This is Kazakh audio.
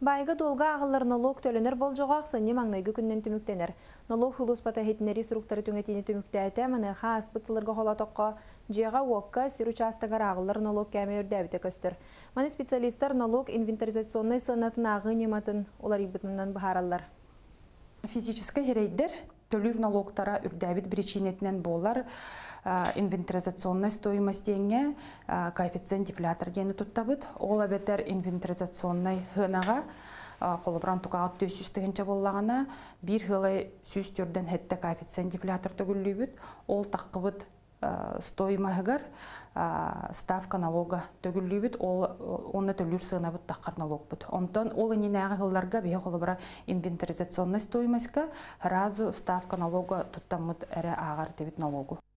Байга долга ағылар налог төлөнер болжоғақ сынне маңнайгы күннен түміктенер. Налог хулуспата хетінері сұруқтары түңетені түмікті әті мәнеға аспыцылырға холатоққа жеға уаққа сир участагар ағылар налог кәме өрдәбіті көстір. Маны специалисттар налог инвентаризационный сынатын ағы нематын олар ибітінен бұхаралар. Физический херейдер төлүр налогтара үрдәбит причинетинен болар инвентаризационной стоимостенге коэффициент дефлятор дені туттабыт. Ол абетер инвентаризационной хынаға холобран туқағат 400 тегенче боллағана бір хылай сүз түрден хетте коэффициент дефлятор төгіллүйбіт. Ол таққыбыт стоимағығар ставка налога төгіллүйбіт. Оны төлүр сынабыт таққар налог бұд. Онтан ол иненәғі хылларға бейе холобра инвентаризационной стоимостка разу ставка налога туттамыт әрі ағар дебит налогу.